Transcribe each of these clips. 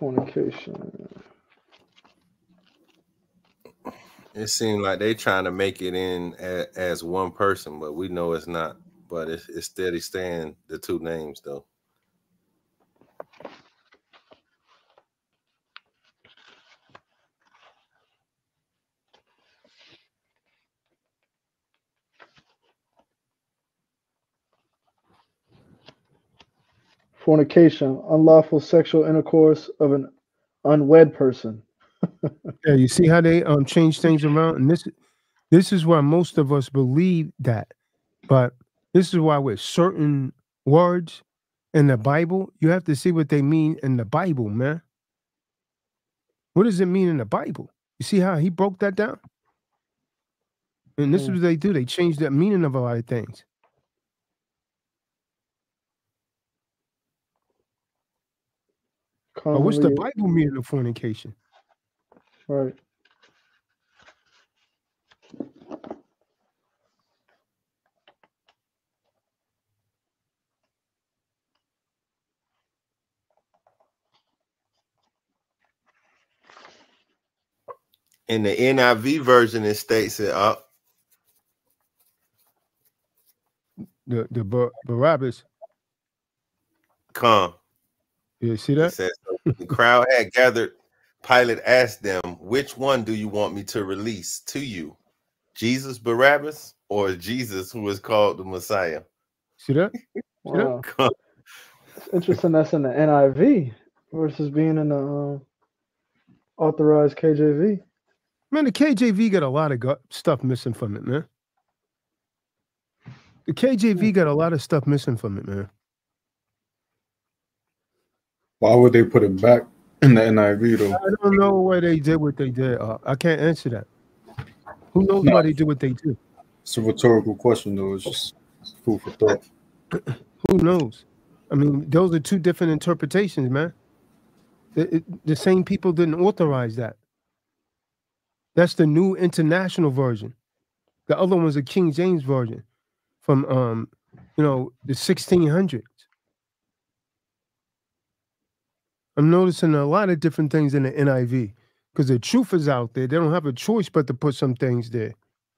Fornication. It seems like they trying to make it in as one person, but we know it's not. But it's steady staying the two names, though. Fornication, unlawful sexual intercourse of an unwed person. Yeah, you see how they change things around, and this is why most of us believe that, but this is why with certain words in the Bible, you have to see what they mean in the Bible, man. What does it mean in the Bible? You see how he broke that down? And this is what they do. They change the meaning of a lot of things. But what's the Bible meaning of fornication? Right. In the NIV version, it states it up. The Barabbas. Come. You see that? It says, the crowd had gathered. Pilate asked them, "Which one do you want me to release to you? Jesus Barabbas or Jesus who is called the Messiah?" See that? Wow. It's interesting that's in the NIV versus being in the authorized KJV. Man, the KJV got a lot of stuff missing from it, man. The KJV got a lot of stuff missing from it, man. Why would they put it back in the NIV, though? I don't know why they did what they did. I can't answer that. Who knows why they did what they did? It's a rhetorical question, though. It's just food for thought. Who knows? I mean, those are two different interpretations, man. The same people didn't authorize that. That's the New International Version. The other one's a King James Version from, the 1600s. I'm noticing a lot of different things in the NIV because the truth is out there. They don't have a choice but to put some things there.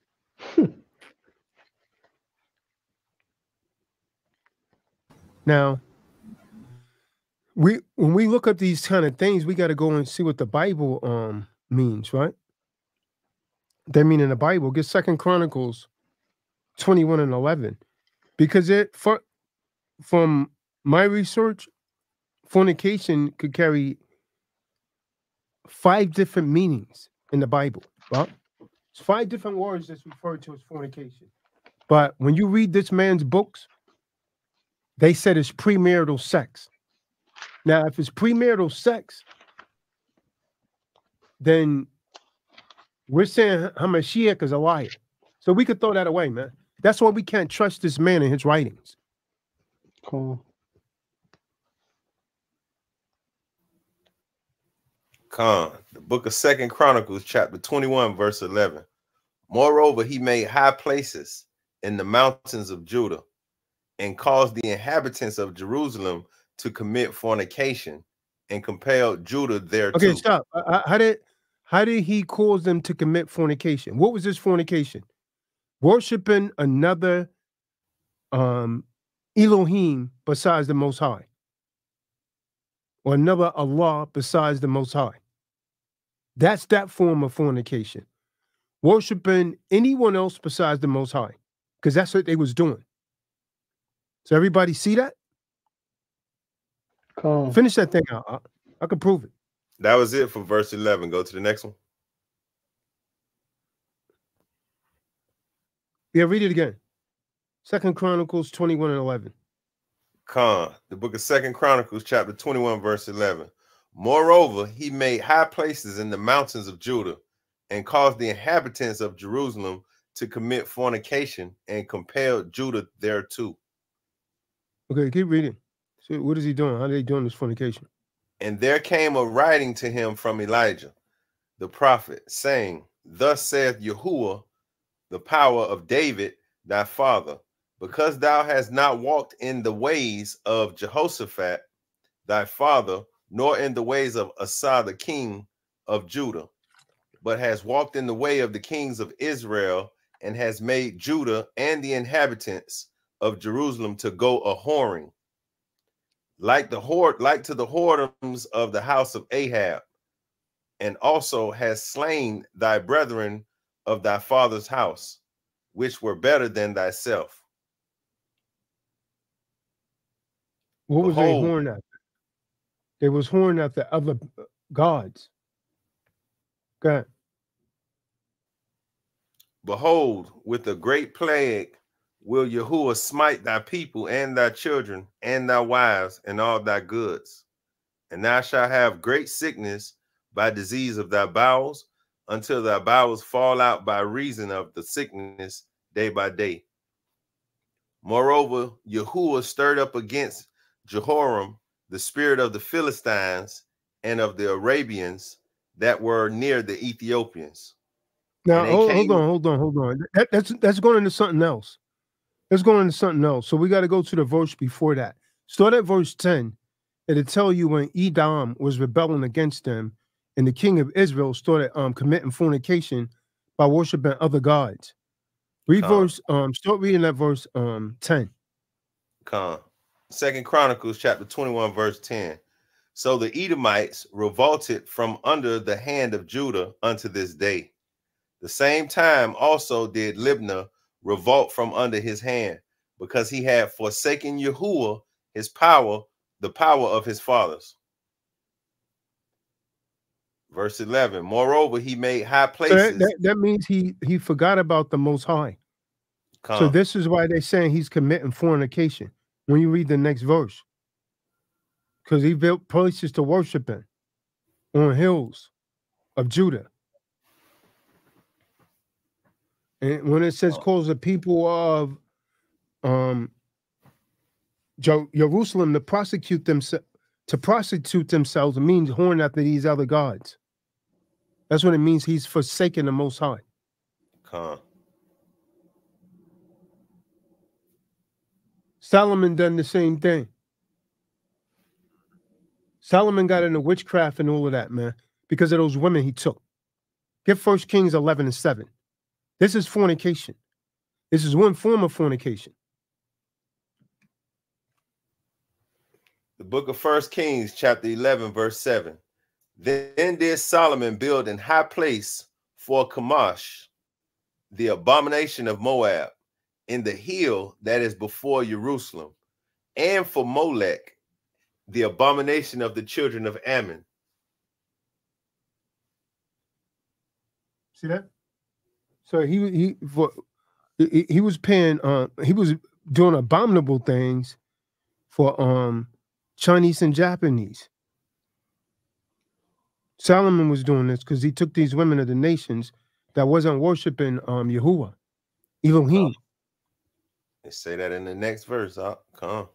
Now, when we look up these kind of things, we got to go and see what the Bible means, right? They mean in the Bible. Get 2 Chronicles 21:11, because from my research, fornication could carry 5 different meanings in the Bible. Right? It's 5 different words that's referred to as fornication. But when you read this man's books, they said it's premarital sex. Now, if it's premarital sex, then we're saying Hamashiach is a liar. So we could throw that away, man. That's why we can't trust this man and his writings. Cool. The book of 2 Chronicles, chapter 21, verse 11. Moreover, he made high places in the mountains of Judah and caused the inhabitants of Jerusalem to commit fornication and compelled Judah thereto. Okay, stop. How did he cause them to commit fornication? What was this fornication? Worshipping another Elohim besides the Most High, or another Allah besides the Most High. That's that form of fornication. Worshipping anyone else besides the Most High, because that's what they was doing. So everybody see that? Cool. Finish that thing out. I can prove it. That was it for verse 11. Go to the next one. Yeah, read it again. 2 Chronicles 21:11. The book of 2 Chronicles, chapter 21, verse 11. Moreover, he made high places in the mountains of Judah and caused the inhabitants of Jerusalem to commit fornication and compelled Judah thereto. Okay, keep reading. So what is he doing? How are they doing this fornication? And there came a writing to him from Elijah, the prophet, saying, Thus saith Yahuwah, the power of David, thy father, because thou hast not walked in the ways of Jehoshaphat, thy father, nor in the ways of Asa the king of Judah, but has walked in the way of the kings of Israel, and has made Judah and the inhabitants of Jerusalem to go a whoring, like to the whoredoms of the house of Ahab, and also has slain thy brethren of thy father's house, which were better than thyself. What was they whoring after? They was whoring after other gods. Go ahead. Behold, with a great plague will Yahuwah smite thy people and thy children and thy wives and all thy goods. And thou shalt have great sickness by disease of thy bowels, until thy bowels fall out by reason of the sickness day by day. Moreover, Yahuwah stirred up against Jehoram the spirit of the Philistines and of the Arabians that were near the Ethiopians. Now, hold on. That's going into something else. Let's go into something else. So we got to go to the verse before that. Start at verse 10. It'll tell you when Edom was rebelling against them, and the king of Israel started committing fornication by worshiping other gods. Start reading that verse 10. Second Chronicles chapter 21, verse 10. So the Edomites revolted from under the hand of Judah unto this day. The same time also did Libnah revolt from under his hand, because he had forsaken Yahuwah, his power, the power of his fathers. Verse 11. Moreover, he made high places. So that means he forgot about the Most High. So this is why they're saying he's committing fornication. When you read the next verse, because he built places to worship in on hills of Judah. And when it says calls the people of Jerusalem to prostitute themselves, it means whoring after these other gods. That's what it means. He's forsaken the Most High. Solomon done the same thing. Solomon got into witchcraft and all of that, man, because of those women he took. Get 1 Kings 11 and 7. This is fornication. This is one form of fornication. The book of 1 Kings, chapter 11, verse 7. Then did Solomon build an high place for Chemosh, the abomination of Moab, in the hill that is before Jerusalem, and for Molech, the abomination of the children of Ammon. See that? So he was paying he was doing abominable things for Chinese and Japanese. Solomon was doing this because he took these women of the nations that wasn't worshiping Yahuwah, Elohim. They say that in the next verse. Okay,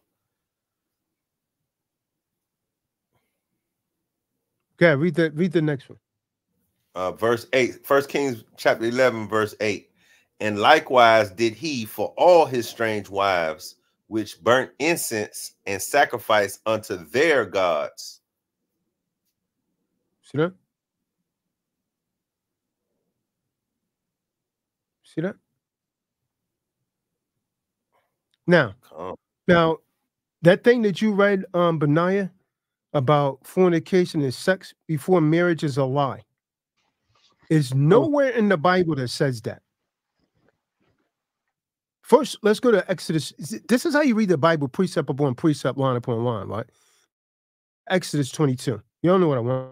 read the next one. Verse 8, 1 Kings chapter 11, verse 8. And likewise did he for all his strange wives, which burnt incense and sacrificed unto their gods. See that? See that? Now, that thing that you read, Benaiah, about fornication and sex before marriage is a lie. Is nowhere in the Bible that says that. First, let's go to Exodus. This is how you read the Bible, precept upon precept, line upon line, right? Exodus 22. You don't know what I want.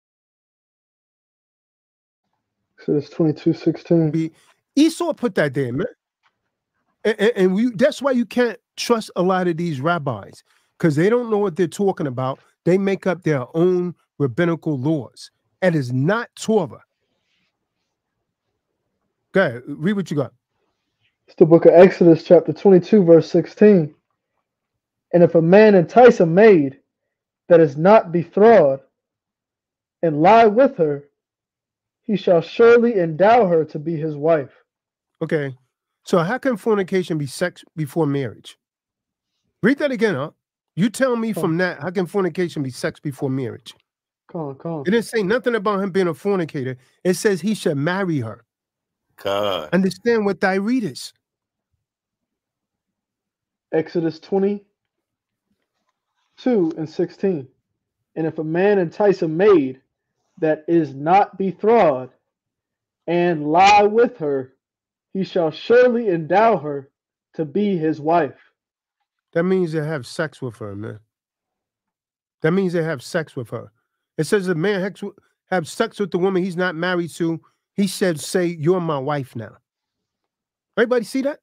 Exodus 22:16. Esau put that there, man. And that's why you can't trust a lot of these rabbis, because they don't know what they're talking about. They make up their own rabbinical laws. It is not Torah. Go ahead, read what you got. It's the book of Exodus, chapter 22, verse 16. And if a man entice a maid that is not betrothed and lie with her, he shall surely endow her to be his wife. Okay. So how can fornication be sex before marriage? Read that again, huh? You tell me from that, how can fornication be sex before marriage? Come on. It didn't say nothing about him being a fornicator. It says he should marry her. God. Understand what thy read is. Exodus 22:16. And if a man entice a maid that is not betrothed, and lie with her, he shall surely endow her to be his wife. That means they have sex with her, man. That means they have sex with her. It says a man have sex with the woman he's not married to. He said, say, you're my wife now. Everybody see that?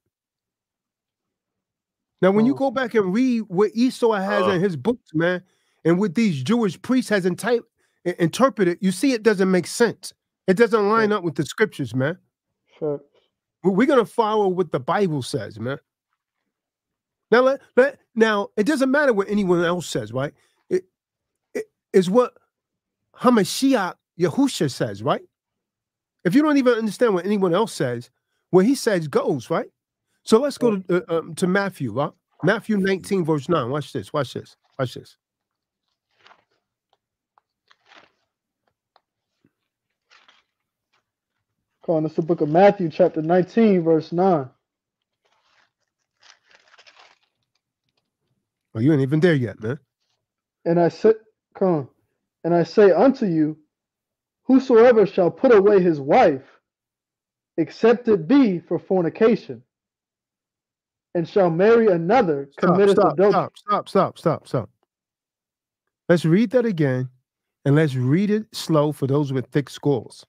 Now, when you go back and read what Esau has in his books, man, and what these Jewish priests has interpreted, you see it doesn't make sense. It doesn't line up with the scriptures, man. Sure. We're going to follow what the Bible says, man. Now, now it doesn't matter what anyone else says, right? It is what Hamashiach Yahusha says, right? If you don't even understand what anyone else says, what he says goes, right? So let's go to Matthew, right? Matthew 19, verse 9. Watch this. Watch this. Watch this. Come on, it's the book of Matthew, chapter 19, verse 9. Oh, you ain't even there yet, man. And I say, and I say unto you, whosoever shall put away his wife, except it be for fornication, and shall marry another, committeth adultery. Stop. Let's read that again, and let's read it slow for those with thick skulls.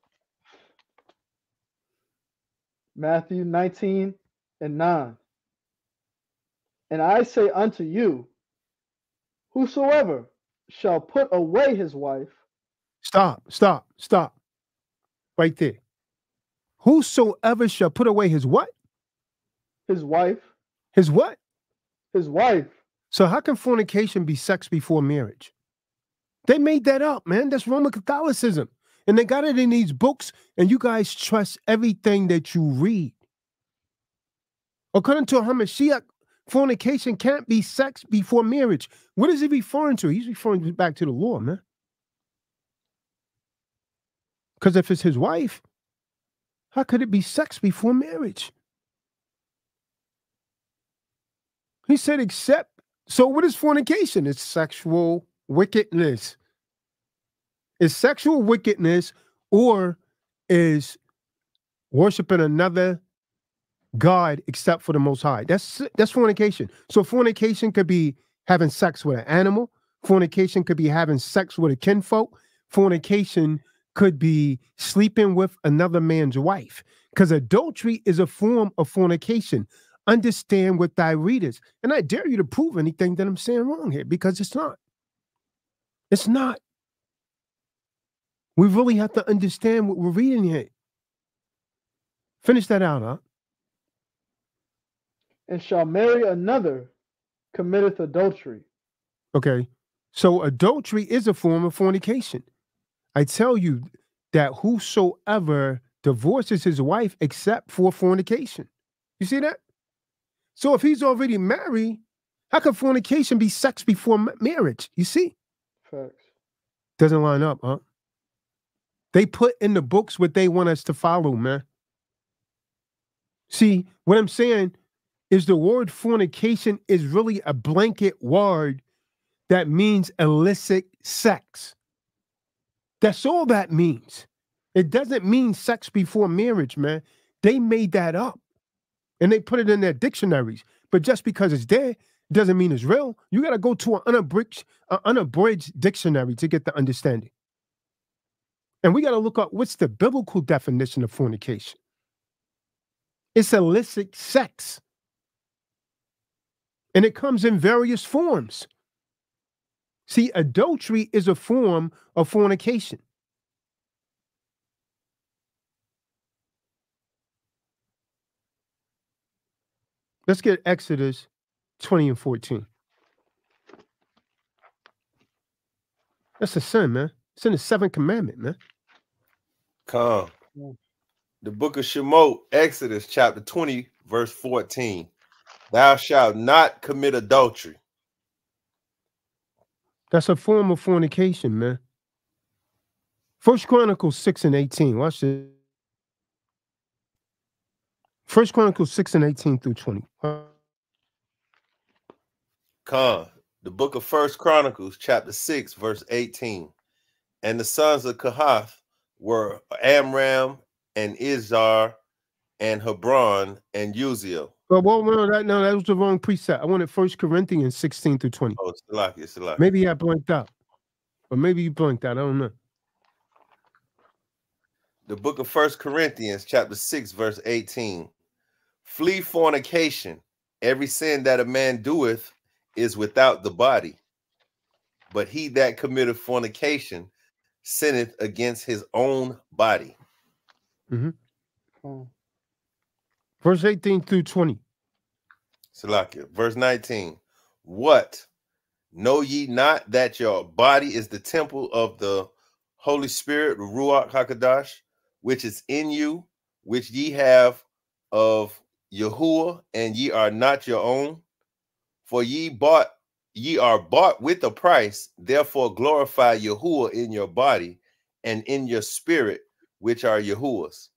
Matthew 19 and 9. And I say unto you, whosoever shall put away his wife. Stop. Right there. Whosoever shall put away his what? His wife. His what? His wife. So how can fornication be sex before marriage? They made that up, man. That's Roman Catholicism. And they got it in these books, and you guys trust everything that you read. According to Hamashiach, fornication can't be sex before marriage. What is he referring to? He's referring back to the law, man. Because if it's his wife, how could it be sex before marriage? He said, except. So what is fornication? It's sexual wickedness. Is sexual wickedness or is worshiping another God except for the Most High? That's fornication. So fornication could be having sex with an animal. Fornication could be having sex with a kinfolk. Fornication could be sleeping with another man's wife. Because adultery is a form of fornication. Understand what thy read is. And I dare you to prove anything that I'm saying wrong here, because it's not. It's not. We really have to understand what we're reading here. Finish that out, huh? And shall marry another, committeth adultery. Okay. So adultery is a form of fornication. I tell you that whosoever divorces his wife except for fornication. You see that? So if he's already married, how can fornication be sex before marriage? You see? Facts. Doesn't line up, huh? They put in the books what they want us to follow, man. See, what I'm saying is the word fornication is really a blanket word that means illicit sex. That's all that means. It doesn't mean sex before marriage, man. They made that up and they put it in their dictionaries. But just because it's there doesn't mean it's real. You got to go to an unabridged dictionary to get the understanding. And we got to look up what's the biblical definition of fornication. It's illicit sex. And it comes in various forms. See, adultery is a form of fornication. Let's get Exodus 20 and 14. That's a sin, man. It's in the 7th commandment, man. Come. The book of Shemot, Exodus chapter 20, verse 14. Thou shalt not commit adultery. That's a form of fornication, man. 1 Chronicles 6 and 18. Watch this. 1 Chronicles 6 and 18 through 20. Khan, the book of 1 Chronicles, chapter 6, verse 18. And the sons of Kohath were Amram and Izhar and Hebron and Uziel. Well, no, that was the wrong precept. I wanted 1 Corinthians 16 through 20. Oh, Salakia. Maybe I blanked out. Or maybe you blanked out. I don't know. The book of 1 Corinthians, chapter 6, verse 18. Flee fornication. Every sin that a man doeth is without the body. But he that committeth fornication sinneth against his own body. Mm-hmm. Oh. Verse 18 through 20. Salakia. Verse 19. What? Know ye not that your body is the temple of the Holy Spirit, Ruach HaKadosh, which is in you, which ye have of Yahuwah, and ye are not your own? For ye are bought with a price, therefore glorify Yahuwah in your body and in your spirit, which are Yahuwah's.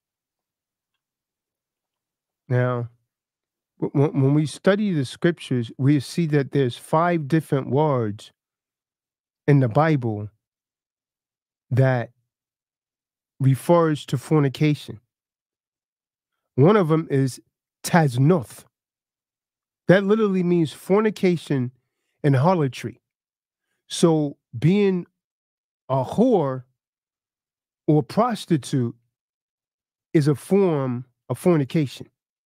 Now, when we study the scriptures, we see that there's 5 different words in the Bible that refers to fornication. One of them is taznuth. That literally means fornication and harlotry. So being a whore or prostitute is a form of fornication.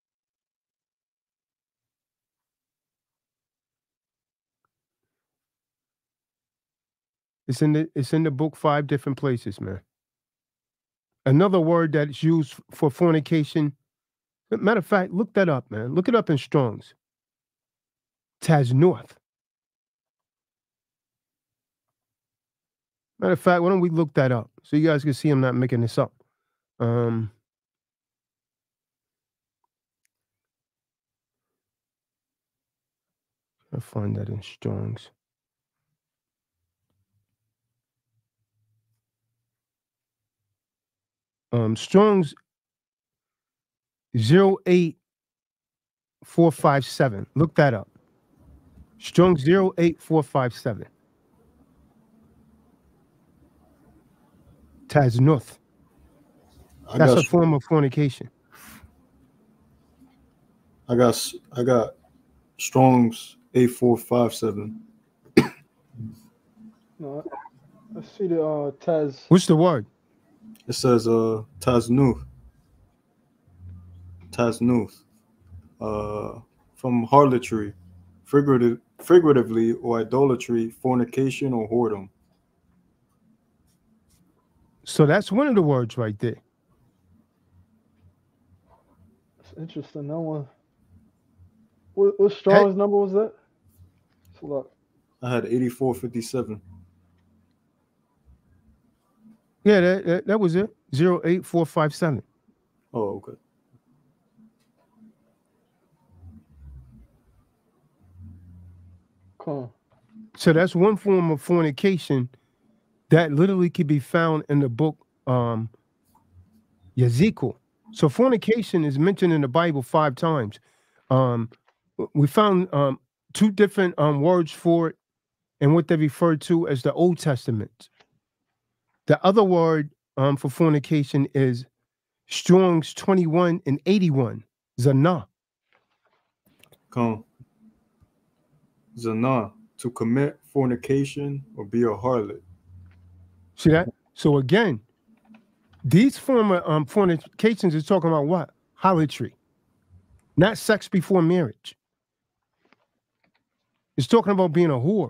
It's in the book 5 different places, man. Another word that's used for fornication, matter of fact, look that up, man. Look it up in Strong's. Taznuth. Matter of fact, why don't we look that up so you guys can see I'm not making this up. I'll find that in Strong's. Strong's 08457. Look that up. Strong's 08457. Taznuth. That's a form of fornication. I got Strong's 8457. No, I see the Taz. What's the word? It says Taznuth. From harlotry, figuratively, or idolatry, fornication, or whoredom. So that's one of the words right there. That's interesting. No one. What Strong's number was that? Look. I had 8457. Yeah, that was it. 08457. Oh, okay. Cool. So that's one form of fornication that literally could be found in the book Ezekiel. So fornication is mentioned in the Bible 5 times. We found 2 different words for it and what they refer to as the Old Testament. The other word for fornication is Strong's 21 and 81, Zanah. Zanah, to commit fornication or be a harlot. See that? So again, these form of fornications is talking about what? Harlotry. Not sex before marriage. It's talking about being a whore.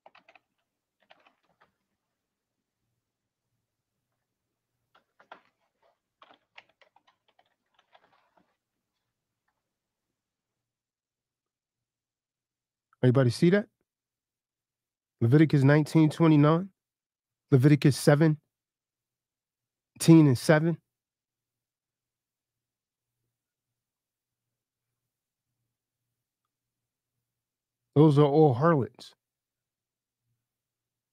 Everybody see that? Leviticus 19:29, Leviticus 17:7. Those are all harlots.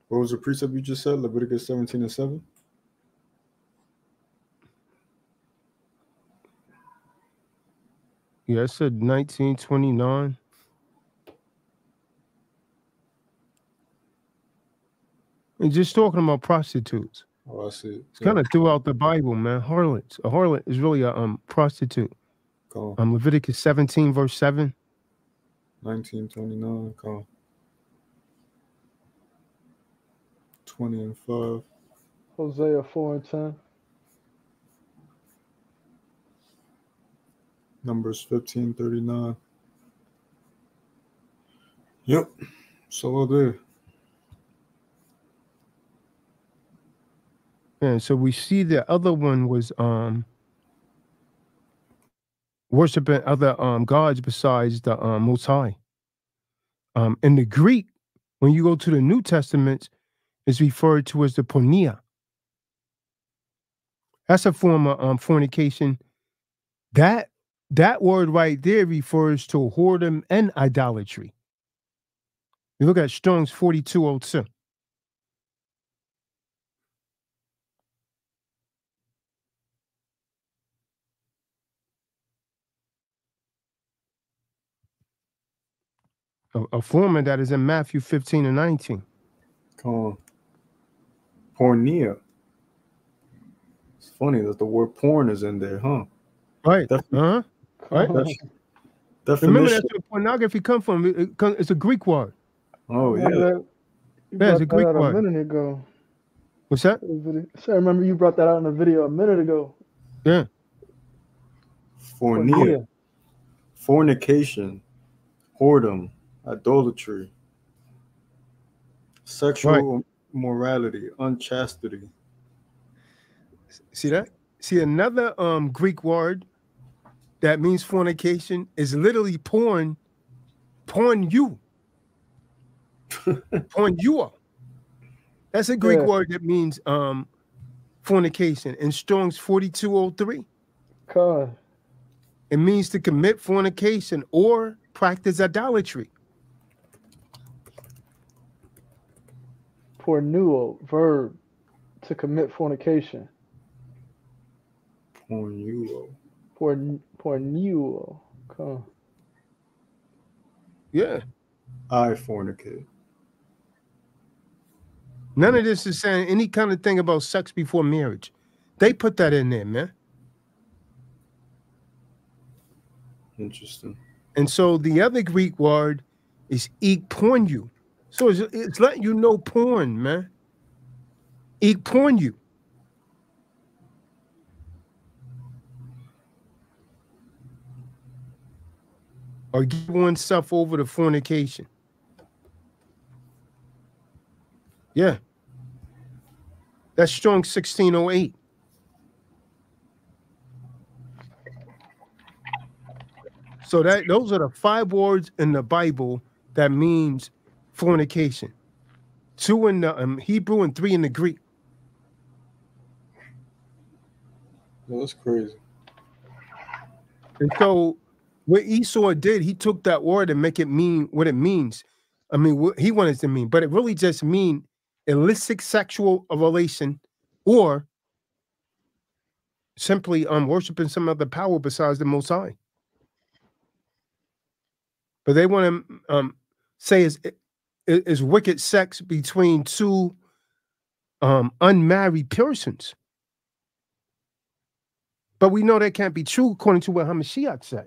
What was the precept you just said? Leviticus 17:7? Yeah, it said 1929. And just talking about prostitutes. Oh, I see. It's kind of throughout the Bible, man. Harlots. A harlot is really a prostitute. Come Leviticus 17, verse 7. 1929. Come 20 and 5. Hosea 4:10. Numbers 15:39. Yep. So there. And so we see the other one was worshiping other gods besides the Most High. In the Greek, when you go to the New Testament, it's referred to as the porneia. That's a form of fornication. That word right there refers to whoredom and idolatry. You look at Strong's 4202. A form of that is in Matthew 15 and 19. Come on. Porneia. It's funny that the word porn is in there, huh? Right. Uh-huh. Right. Definition. Remember, that's where pornography come from. It's a Greek word. Oh, yeah. You it's a brought Greek that out word. a minute ago. What's that? So I remember you brought that out in a video a minute ago. Yeah. Porneia. Fornication. Whoredom. Idolatry. Sexual morality. Unchastity. See that? See, another Greek word that means fornication is literally porn you. Porn you. That's a Greek word that means fornication. In Strong's 4203. God. It means to commit fornication or practice idolatry. Pornuo, verb, to commit fornication. Pornuo. Pornuo. Okay. Yeah. I fornicate. None of this is saying any kind of thing about sex before marriage. They put that in there, man. Interesting. And so the other Greek word is ekpornu. So it's letting you know porn, man. Ekpornu. Or give oneself over to fornication. Yeah. That's Strong 1608. So those are the 5 words in the Bible that means fornication. 2 in the Hebrew and 3 in the Greek. Well, that's crazy. And so what Esau did, he took that word and make it mean what it means. I mean, what he wanted it to mean, but it really just mean illicit sexual relation or simply worshiping some other power besides the Most High. But they want to say is wicked sex between 2 unmarried persons. But we know that can't be true according to what Hamashiach said.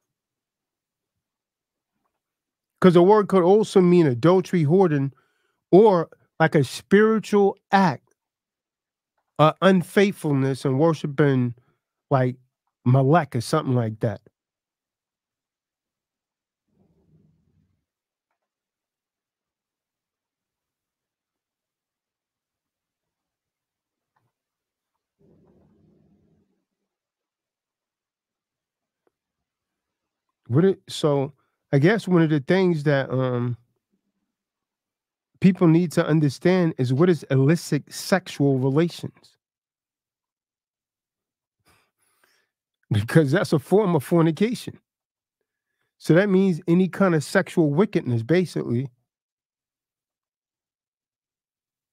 Because the word could also mean adultery, whoredom, or like a spiritual act, unfaithfulness and worshiping like Malek or something like that. So I guess one of the things that people need to understand is what is illicit sexual relations. Because that's a form of fornication. So that means any kind of sexual wickedness, basically.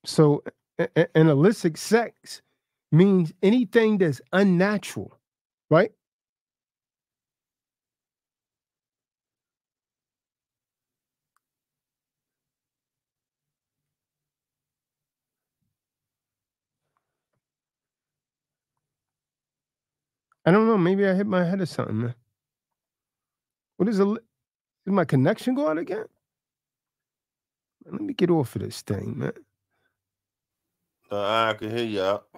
So an illicit sex means anything that's unnatural, right? I don't know. Maybe I hit my head or something, man. What is is my connection going again? Let me get off of this thing, man. I can hear you out.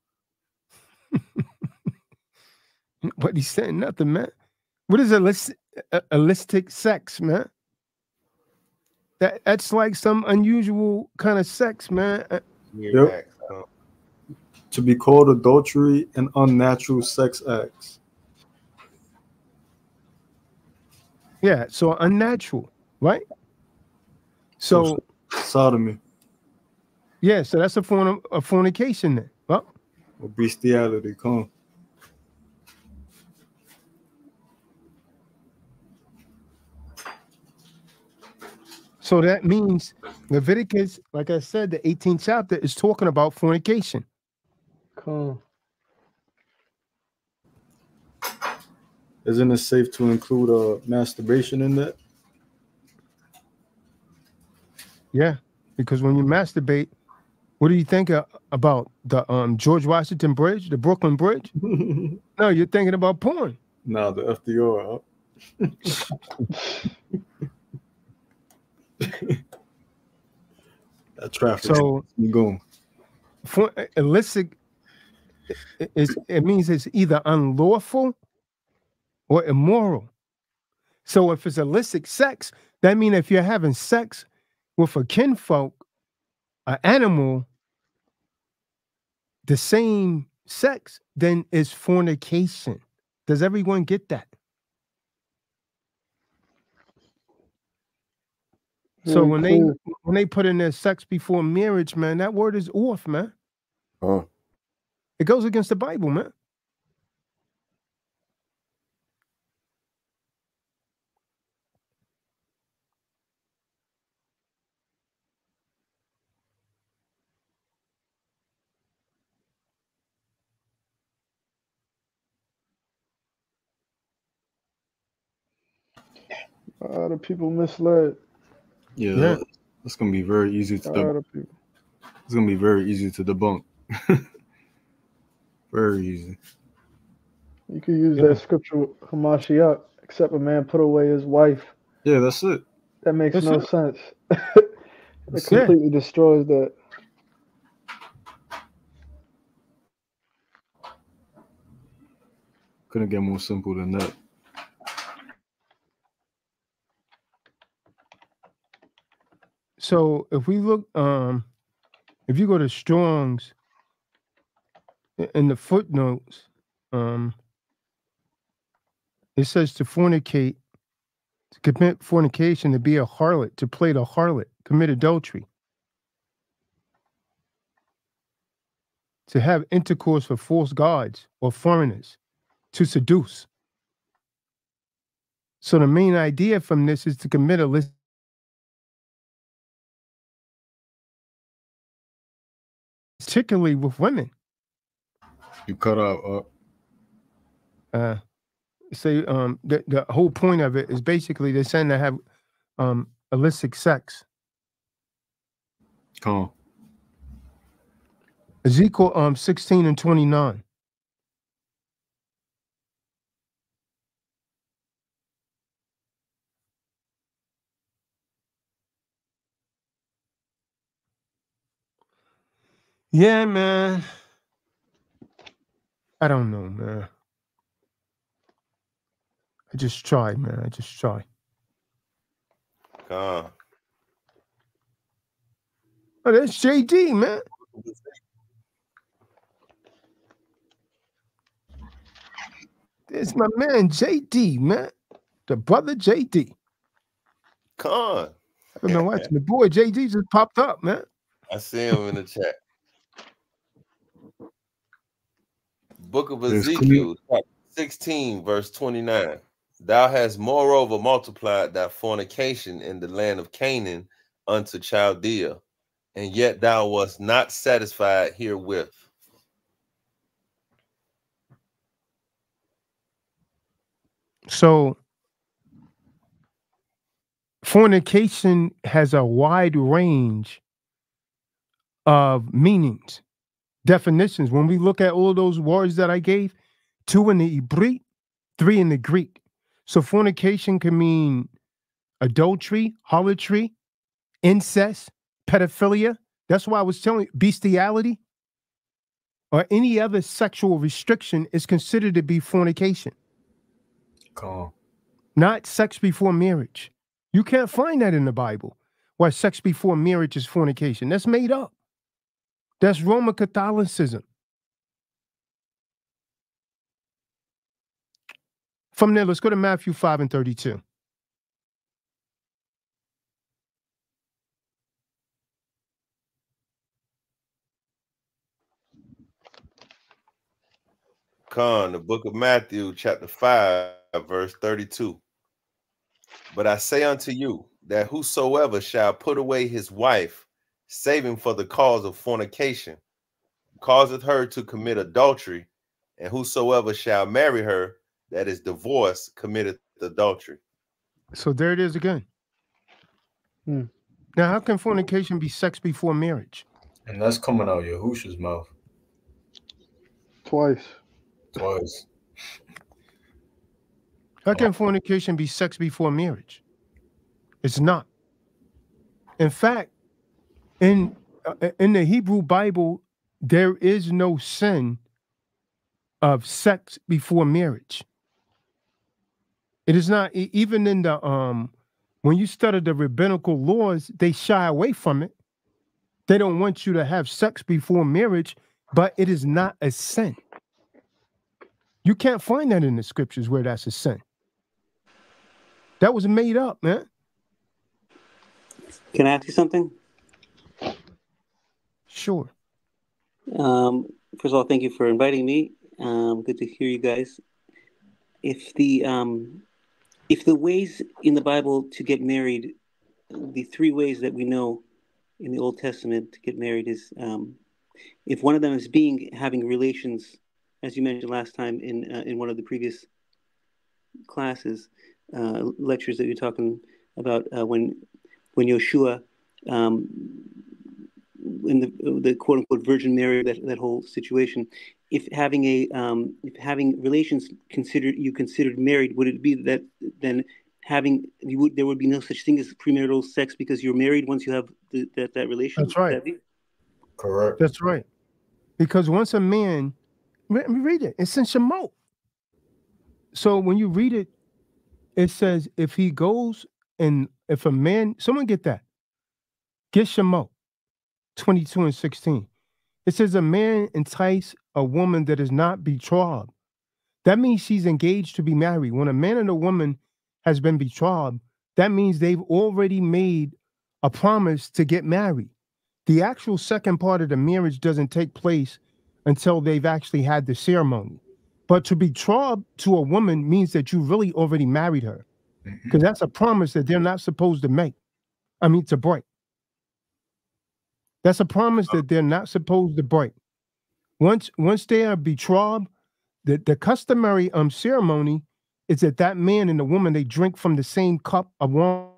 But he's saying nothing, man. What is illicit sex, man? That's like some unusual kind of sex, man. Yep. To be called adultery and unnatural sex acts. Yeah, so unnatural, right? So sodomy. Yeah, so that's a form of fornication then. Well, or bestiality, come. So that means Leviticus, like I said, the 18th chapter is talking about fornication. Cool. Isn't it safe to include masturbation in that? Yeah, because when you masturbate, what do you think about the George Washington Bridge, the Brooklyn Bridge? No, you're thinking about porn. No, the FDR. That traffic. So you going? For illicit, it means it's either unlawful or immoral. So if it's illicit sex, that means if you're having sex with a kinfolk, an animal, the same sex, then it's fornication. Does everyone get that? So when they put in their sex before marriage, man, that word is off, man. Oh. It goes against the Bible, man. A lot of people misled. Yeah. That's gonna be very easy to debunk. It's gonna be very easy to debunk. Very easy. You can use that scripture, Hamashiach, except a man put away his wife. Yeah, that's it. That makes no sense. It completely destroys that. Couldn't get more simple than that. So if we look, if you go to Strong's in the footnotes, it says to fornicate, to commit fornication, to be a harlot, to play the harlot, commit adultery, to have intercourse with false gods or foreigners, to seduce. So the main idea from this is to commit illicit, particularly with women. You cut out. Say the whole point of it is basically they're saying to have illicit sex. Come on. Ezekiel 16 and 29. Yeah, man. I don't know, man. I just try, man. I just try. Oh, that's JD, man. It's my man JD, man. The brother JD. Con. I've been watching the boy JD just popped up, man. I see him in the chat. Book of Ezekiel, chapter 16, verse 29. Thou hast moreover multiplied thy fornication in the land of Canaan unto Chaldea, and yet thou wast not satisfied herewith. So fornication has a wide range of meanings, definitions. When we look at all those words that I gave, 2 in the Hebrew, 3 in the Greek. So fornication can mean adultery, harlotry, incest, pedophilia. That's why I was telling you, bestiality or any other sexual restriction is considered to be fornication. Calm. Not sex before marriage. You can't find that in the Bible, where sex before marriage is fornication. That's made up. That's Roman Catholicism. From there, let's go to Matthew 5 and 32. Con, the book of Matthew, chapter 5, verse 32. But I say unto you that whosoever shall put away his wife, saving for the cause of fornication, causeth her to commit adultery, and whosoever shall marry her that is divorced committeth adultery. So there it is again. Now, how can fornication be sex before marriage? And that's coming out Yahusha's mouth. Twice. How can fornication be sex before marriage? It's not. In fact, in the Hebrew Bible, there is no sin of sex before marriage. It is not, even in the when you study the rabbinical laws, they shy away from it. They don't want you to have sex before marriage, but it is not a sin. You can't find that in the scriptures where that's a sin. That was made up, man. Can I ask you something? Sure. First of all, thank you for inviting me. Good to hear you guys. If the ways in the Bible to get married, the 3 ways that we know in the Old Testament to get married is, if one of them is having relations, as you mentioned last time in one of the previous classes, lectures that you're talking about, when Yeshua, in the quote unquote Virgin Mary, that whole situation, if having relations considered married, would it be that then there would be no such thing as premarital sex because you're married once you have that relation? That's right. Correct. That's right. Because once a man, read it, it's in Shemot. So when you read it, it says if he goes and if a man, someone get that, get Shemot 22 and 16. It says a man entice a woman that is not betrothed. That means she's engaged to be married. When a man and a woman has been betrothed, that means they've already made a promise to get married. The actual second part of the marriage doesn't take place until they've actually had the ceremony. But to betroth to a woman means that you really already married her, because that's a promise that they're not supposed to make. To break. That's a promise that they're not supposed to break. Once they are betrothed, the customary ceremony is that man and the woman, they drink from the same cup of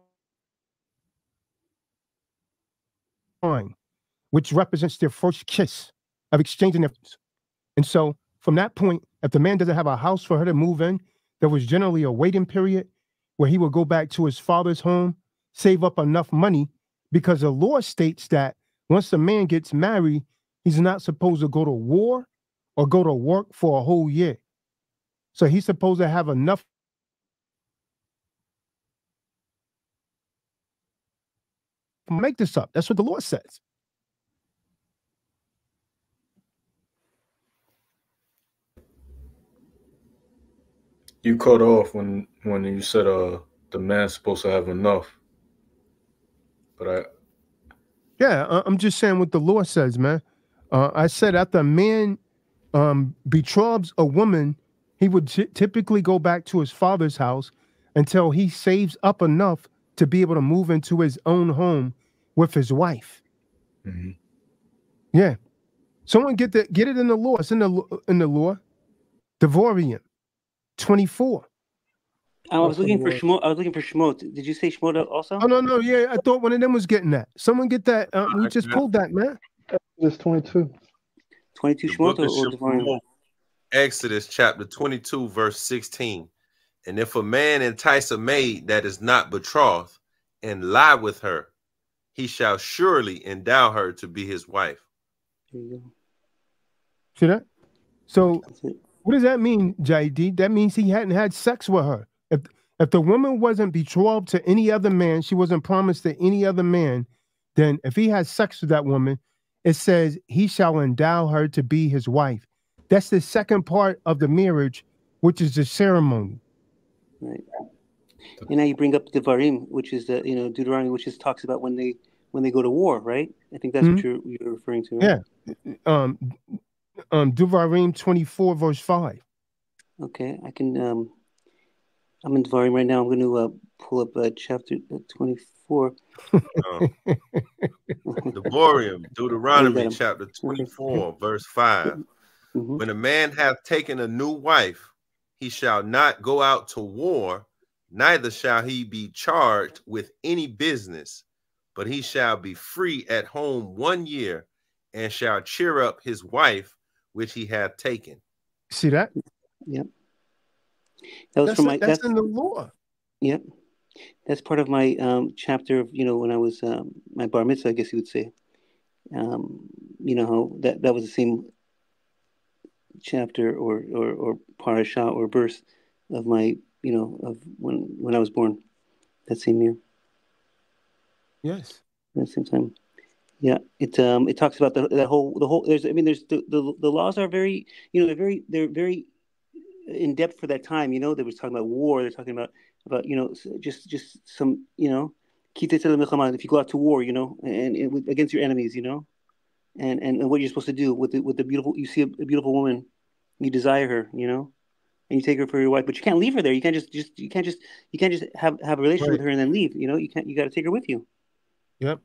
wine, which represents their first kiss of exchanging their. And so from that point, if the man doesn't have a house for her to move in, there was generally a waiting period where he would go back to his father's home, save up enough money, because the law states that once a man gets married, he's not supposed to go to war or go to work for a whole year. So he's supposed to have enough make this up. That's what the law says. You cut off when you said the man's supposed to have enough. But I'm just saying what the law says, man. I said after a man betroths a woman, he would typically go back to his father's house until he saves up enough to be able to move into his own home with his wife. Mm-hmm. Yeah. Someone get it in the law. It's in the law. Devorium 24. I was looking for Shemot. I was looking for Shemot. Did you say Shemot also? Oh no. Yeah, I thought one of them was getting that. Someone get that. We just pulled that, man. Exodus 22. 22 The Shemot book of or Devarim? Shemot, Exodus chapter 22, verse 16. And if a man entice a maid that is not betrothed and lie with her, he shall surely endow her to be his wife. There you go. See that? So That's it. what does that mean, JD? That means he hadn't had sex with her. If the woman wasn't betrothed to any other man, she wasn't promised to any other man, then if he has sex with that woman, it says he shall endow her to be his wife. That's the second part of the marriage, which is the ceremony. Right. And now you bring up Devarim, which is Deuteronomy, which talks about when they go to war, right? I think that's what you're referring to, right? Yeah. Devarim 24, verse 5. Okay, I can. I'm in Devarim right now. I'm going to pull up chapter 24. Devarim, Deuteronomy chapter 24, verse 5. Mm-hmm. When a man hath taken a new wife, he shall not go out to war, neither shall he be charged with any business, but he shall be free at home 1 year, and shall cheer up his wife which he hath taken. See that? Yep. That's in the law. Yep. That's part of my chapter of when I was my bar mitzvah, I guess you would say. How that was the same chapter or parasha or verse of my of when I was born, that same year. Yes. At the same time. Yeah, it talks about the whole. There's the laws are very they're very in depth for that time. They was talking about war. They're talking about just some if you go out to war, and against your enemies, and what you're supposed to do with the beautiful. You see a beautiful woman, you desire her, and you take her for your wife, but you can't leave her there. You can't just have a relationship with her and then leave. You can't. You got to take her with you. Yep.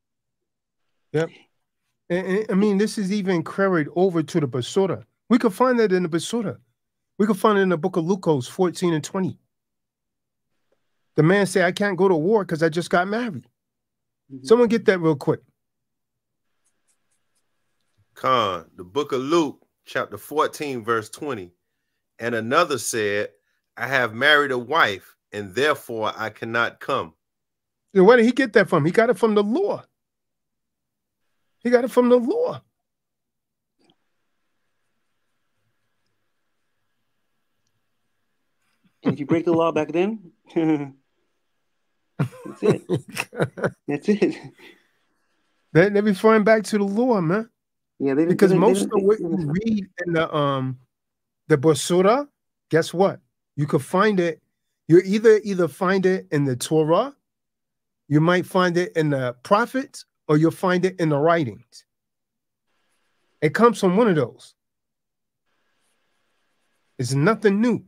And I mean, this is even carried over to the Basura. We could find that in the Basura. We could find it in the book of Lucas 14 and 20. The man said, I can't go to war because I just got married. Mm-hmm. Someone get that real quick. Con, the book of Luke, chapter 14, verse 20. And another said, I have married a wife, and therefore I cannot come. And where did he get that from? He got it from the law. He got it from the law. And if you break the law back then, that's it. That's it. They're referring back to the law, man. Yeah, because most of what you read in the Basura, guess what? You could find it. You either find it in the Torah, you might find it in the prophets, or you'll find it in the writings. It comes from one of those. It's nothing new.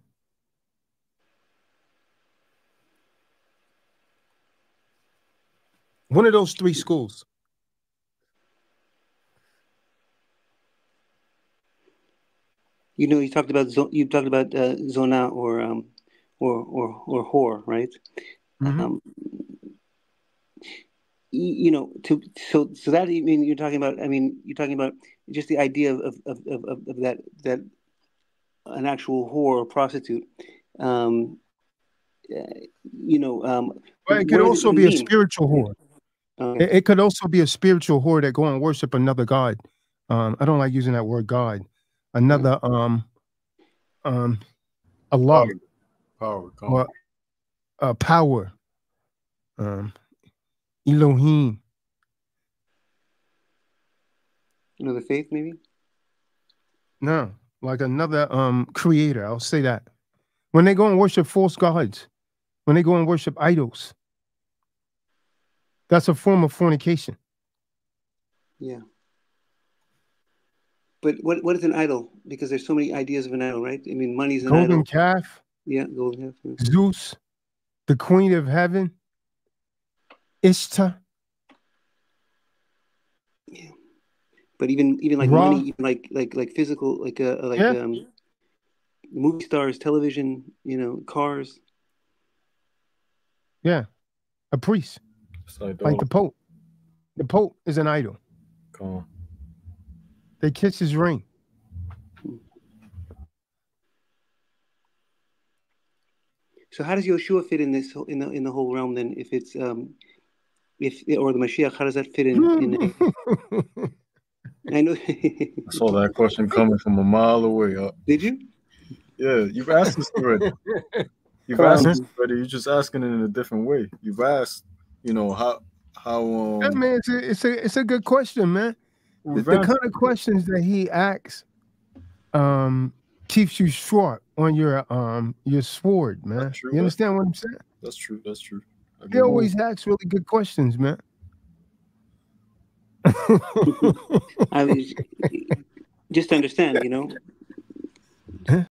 One of those three schools. You talked about zona or whore, right? Mm-hmm. So that you're talking about. You're talking about just the idea of that an actual whore or prostitute. But it could also be a spiritual whore. Okay. It could also be a spiritual whore that go and worship another god. I don't like using that word God. Another Allah. Power. Elohim. Another faith, maybe? No, like another creator. I'll say that. When they go and worship false gods, when they go and worship idols, that's a form of fornication. Yeah. But what is an idol? Because there's so many ideas of an idol, right? Money's an golden idol. Calf. Yeah, golden calf. Yeah. Zeus, the queen of heaven. Ishtar. But even like Raw. money, even like physical, like Yeah. movie stars, television, cars. Yeah. A priest, It's like like the Pope. The Pope is an idol. Come on. They kiss his ring. So how does Yeshua fit in this in the whole realm then? If it's or the Mashiach, how does that fit in? I know. I saw that question coming from a mile away. Did you? Yeah, you've asked this already. You've asked this already. You're just asking it in a different way. You've asked, how Yeah, man, it's a good question, man. The kind of questions that he asks keeps you short on your sword, man. True, you understand what I'm saying? That's true. That's true. He always asks really good questions, man. I mean, just to understand,